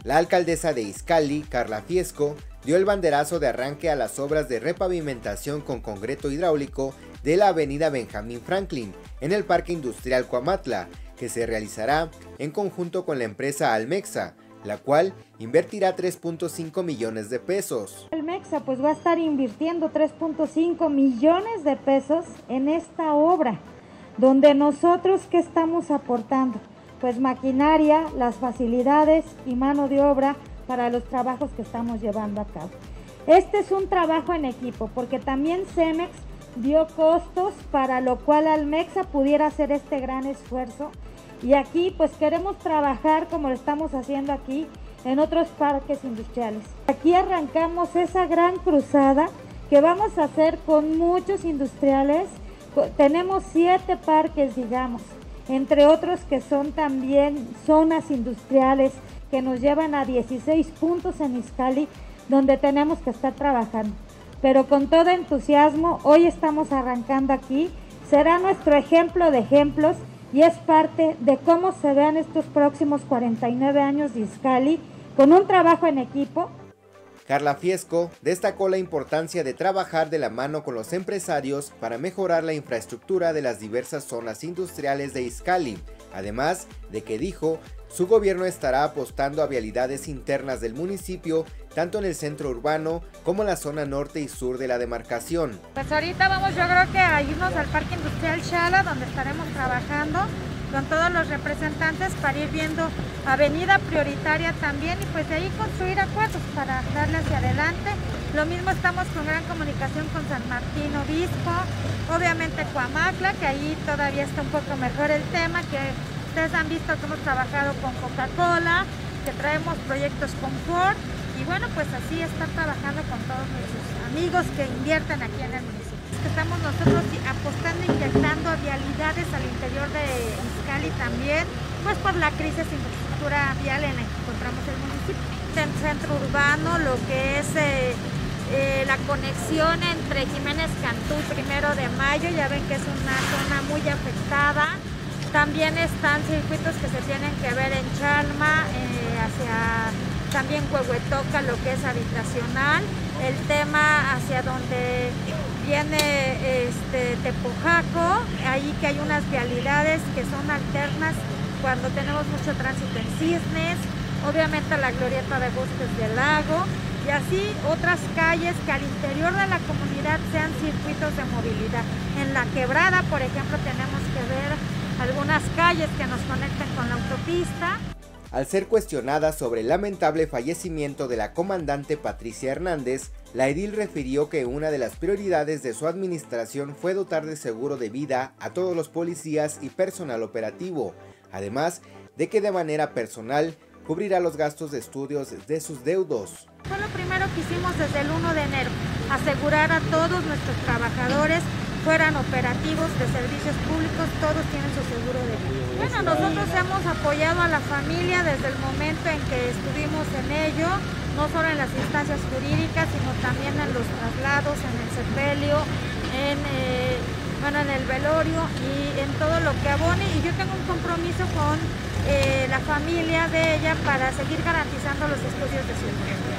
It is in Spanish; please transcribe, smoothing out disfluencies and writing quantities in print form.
La alcaldesa de Izcalli, Carla Fiesco, dio el banderazo de arranque a las obras de repavimentación con concreto hidráulico de la avenida Benjamín Franklin en el Parque Industrial Cuamatla, que se realizará en conjunto con la empresa Almexa, la cual invertirá 3.5 millones de pesos. Almexa pues va a estar invirtiendo 3.5 millones de pesos en esta obra, donde nosotros ¿qué estamos aportando? Pues maquinaria, las facilidades y mano de obra para los trabajos que estamos llevando a cabo. Este es un trabajo en equipo, porque también Cemex dio costos para lo cual Almexa pudiera hacer este gran esfuerzo. Y aquí pues queremos trabajar como lo estamos haciendo aquí en otros parques industriales. Aquí arrancamos esa gran cruzada que vamos a hacer con muchos industriales. Tenemos 7 parques, digamos, entre otros que son también zonas industriales que nos llevan a 16 puntos en Izcalli, donde tenemos que estar trabajando. Pero con todo entusiasmo, hoy estamos arrancando aquí. Será nuestro ejemplo de ejemplos y es parte de cómo se vean estos próximos 49 años de Izcalli con un trabajo en equipo. Carla Fiesco destacó la importancia de trabajar de la mano con los empresarios para mejorar la infraestructura de las diversas zonas industriales de Izcalli, además de que dijo su gobierno estará apostando a vialidades internas del municipio, tanto en el centro urbano como en la zona norte y sur de la demarcación. Pues ahorita vamos, yo creo que a irnos al Parque Industrial Xala, donde estaremos trabajando con todos los representantes para ir viendo avenida prioritaria también y pues de ahí construir acuerdos para darle hacia adelante. Lo mismo estamos con gran comunicación con San Martín Obispo, obviamente Cuamatla, que ahí todavía está un poco mejor el tema, que ustedes han visto que hemos trabajado con Coca-Cola, que traemos proyectos con Ford y bueno, pues así estar trabajando con todos nuestros amigos que invierten aquí en el municipio. Estamos nosotros apostando, inyectando vialidades al interior de Izcalli también, pues por la crisis de infraestructura vial en la que encontramos el municipio. En el centro urbano, lo que es la conexión entre Jiménez Cantú y 1 de Mayo, ya ven que es una zona muy afectada. También están circuitos que se tienen que ver en Chalma, hacia también Huehuetoca, lo que es habitacional. El tema hacia donde viene Tepojaco, ahí que hay unas vialidades que son alternas cuando tenemos mucho tránsito en Cisnes, obviamente la glorieta de Bosques del Lago, y así otras calles que al interior de la comunidad sean circuitos de movilidad. En La Quebrada, por ejemplo, tenemos que ver algunas calles que nos conectan con la autopista. Al ser cuestionada sobre el lamentable fallecimiento de la comandante Patricia Hernández, la edil refirió que una de las prioridades de su administración fue dotar de seguro de vida a todos los policías y personal operativo, además de que de manera personal cubrirá los gastos de estudios de sus deudos. Fue lo primero que hicimos desde el 1 de enero, asegurar a todos nuestros trabajadores, fueran operativos de servicios públicos, todos tienen su seguro de vida. Bueno, nosotros hemos apoyado a la familia desde el momento en que estuvimos en ello, no solo en las instancias jurídicas, sino también en los traslados, en el sepelio, en el velorio y en todo lo que abone. Y yo tengo un compromiso con la familia de ella para seguir garantizando los estudios de su hija.